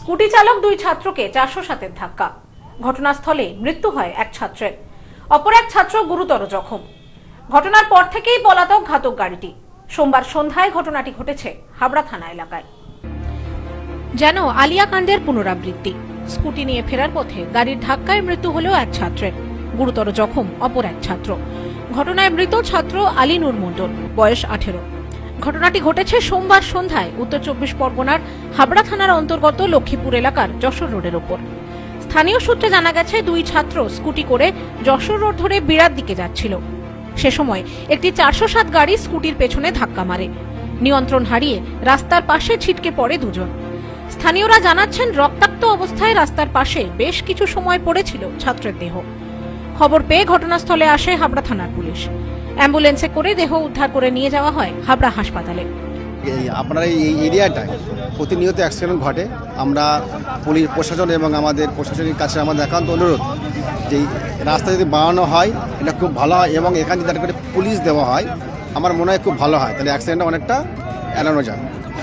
Scooty চালক দুই ছাত্রকে 407-এর ধাক্কা। ঘটনাস্থলে মৃত্যু হয় এক ছাত্রের, অপর এক ছাত্র গুরুতর জখম। ঘটনার পর থেকেই পলাতক ঘাতক গাড়িটি। সোমবার সন্ধ্যায় ঘটনাটি ঘটেছে হাবড়া থানা এলাকায়। যেন আলিয়া কাণ্ডের পুনরাবৃত্তি। স্কুটি নিয়ে ফেরার পথে গাড়ির ধাক্কায় মৃত্যু হলো এক ছাত্রের, গুরুতর জখম অপর এক ছাত্র। ঘটনায় মৃত ছাত্র আলী নূর মণ্ডল, বয়স 18। ঘটনাটি ঘটেছে সোমবার সন্ধ্যায় উত্তর 24 পরগনার হাবড়া থানার অন্তর্গত লক্ষ্মীপুর এলাকার যশোর রোডের ওপর। স্থানীয় সূত্রে জানা গেছে, দুই ছাত্র স্কুটি করে যশোর রোড ধরে বিরাট দিকে যাচ্ছিল। সে সময় একটি 407 গাড়ি স্কুটির পেছনে ধাক্কা মারে। নিয়ন্ত্রণ হারিয়ে রাস্তার পাশে ছিটকে পড়ে দুজন। স্থানীয়রা জানাচ্ছেন, রক্তাক্ত অবস্থায় রাস্তার পাশে বেশ কিছু সময় পড়েছিল ছাত্রের দেহ। খবর পেয়ে ঘটনাস্থলে আসে হাবড়া থানার পুলিশ। অ্যাম্বুলেন্সে করে দেহ উদ্ধার করে নিয়ে যাওয়া হয় হাবড়া হাসপাতালে। আপনার এই এরিয়াটায় প্রতিনিয়ত অ্যাক্সিডেন্ট ঘটে। আমরা পুলিশ প্রশাসন এবং আমাদের প্রশাসনের কাছে আমাদের একান্ত অনুরোধ যে রাস্তা যদি বাড়ানো হয় এটা খুব ভালো হয়, এবং এখানে যদি করে পুলিশ দেওয়া হয় আমার মনে হয় খুব ভালো হয়, তাহলে অ্যাক্সিডেন্টটা অনেকটা এড়ানো যায়।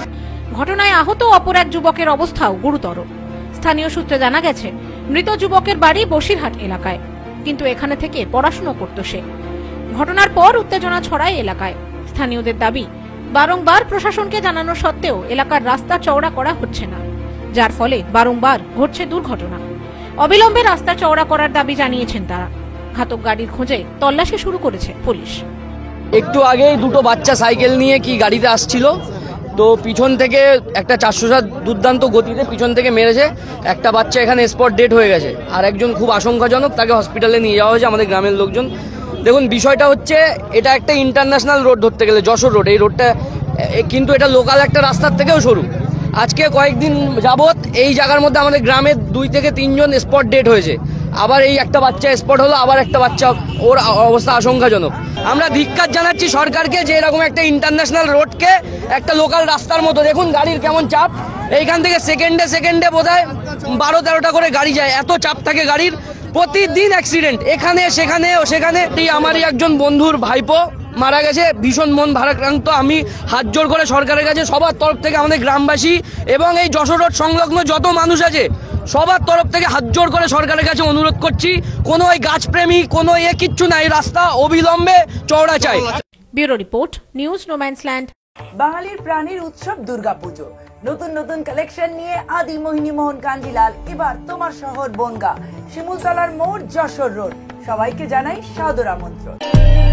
ঘটনায় আহত অপর এক যুবকের অবস্থাও গুরুতর। স্থানীয় সূত্রে জানা গেছে, মৃত যুবকের বাড়ি বসিরহাট এলাকায়, কিন্তু এখানে থেকে পড়াশোনা করত সে। ঘটনার পর উত্তেজনা ছড়ায় এলাকায়। স্থানীয়দের দাবি, বারংবার প্রশাসনকে জানানো সত্ত্বেও এলাকার রাস্তা চওড়া করা হচ্ছে না, যার ফলে বারংবার ঘটছে দুর্ঘটনা। অবিলম্বে রাস্তা চওড়া করার দাবি জানিয়েছেন তারা। ঘাতক গাড়ির খোঁজে তল্লাশি শুরু করেছে পুলিশ। একটু আগে দুটো বাচ্চা সাইকেল নিয়ে কি গাড়িতে আসছিল, তো পিছন থেকে একটা 407 দুর্দান্ত গতিতে পিছন থেকে মেরেছে। একটা বাচ্চা এখানে স্পট ডেড হয়ে গেছে, আর একজন খুব আশঙ্কাজনক, তাকে হসপিটালে নিয়ে যাওয়া হয়েছে আমাদের গ্রামের লোকজন। দেখুন, বিষয়টা হচ্ছে এটা একটা ইন্টারন্যাশনাল রোড ধরতে গেলে যশোর রোড, এই রোডটা কিন্তু এটা লোকাল একটা রাস্তার থেকেও সরু। আজকে কয়েকদিন যাবৎ এই জায়গার মধ্যে আমাদের গ্রামের 2 থেকে 3 জন স্পট ডেড হয়েছে। আবার এই একটা বাচ্চা স্পট হলো, আবার একটা বাচ্চা, ওর অবস্থা আশঙ্কাজনক। আমরা ধিক্কার জানাচ্ছি সরকারকে যে এরকম একটা ইন্টারন্যাশনাল রোডকে একটা লোকাল রাস্তার মতো, দেখুন গাড়ির কেমন চাপ। এইখান থেকে সেকেন্ডে বোধহয় 12-13টা করে গাড়ি যায়, এত চাপ থাকে গাড়ির। প্রতিদিন অ্যাক্সিডেন্ট, এখানে সেখানে ও সেখানে। আমারই একজন বন্ধুর ভাইপো মারা গেছে, ভীষণ মন ভারাক্রান্ত। আমি হাত জোর করে সরকারের কাছে সবার তরফ থেকে, আমাদের গ্রামবাসী এবং এই যশোর রোড সংলগ্ন যত মানুষ আছে সবার তরফ থেকে হাত জোর করে সরকারের কাছে অনুরোধ করছি, কোনো ওই গাছপ্রেমী কোনো কিচ্ছু নাই, রাস্তা অবিলম্বে চওড়া চাই। Bureau report, news no man's land. বাঙালির প্রাণীর উৎসব দুর্গাপুজো। নতুন নতুন কালেকশন নিয়ে আদি মোহিনী মোহন কাঞ্জিলাল এবার তোমার শহর বনগাঁ, শিমুলতলার মোড়, যশোর রোড। সবাইকে জানাই সাদর আমন্ত্রণ।